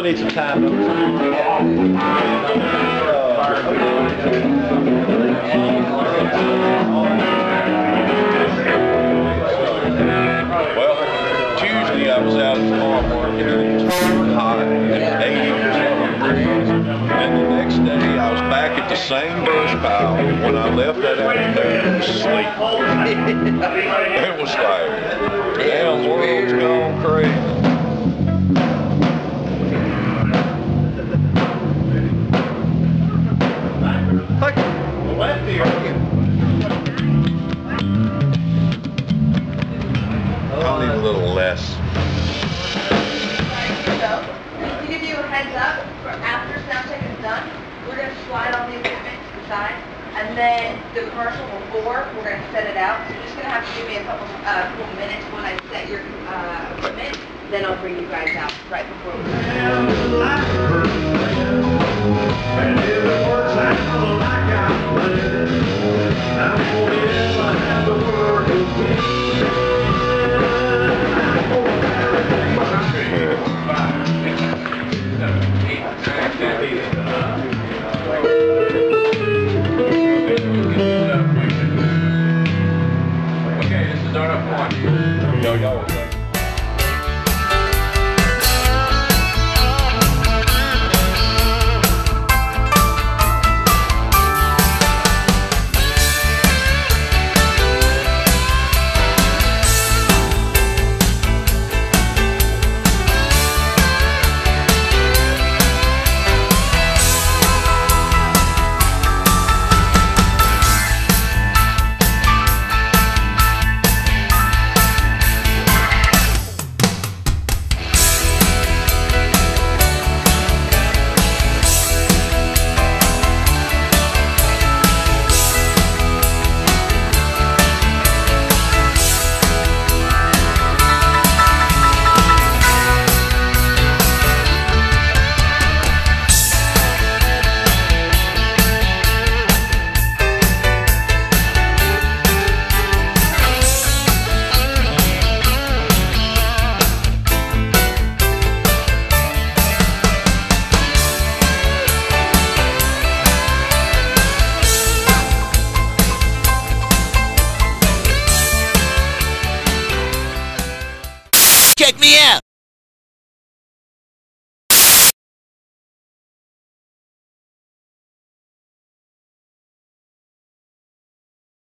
still need some time though. Well, Tuesday I was out at the farm market and it was hot and 80 or something. And the next day I was back at the same brush pile. When I left that afternoon, it was sleep. It was like, damn, the world's gone crazy. I'll need a little less. So, to give you a heads up, for after sound check is done, we're going to slide all the equipment to the side, and then the commercial before, we're going to set it out. So you're just going to have to give me a couple minutes when I set your equipment, then I'll bring you guys out right before we Okay, this is startup one. Yo. Check me out!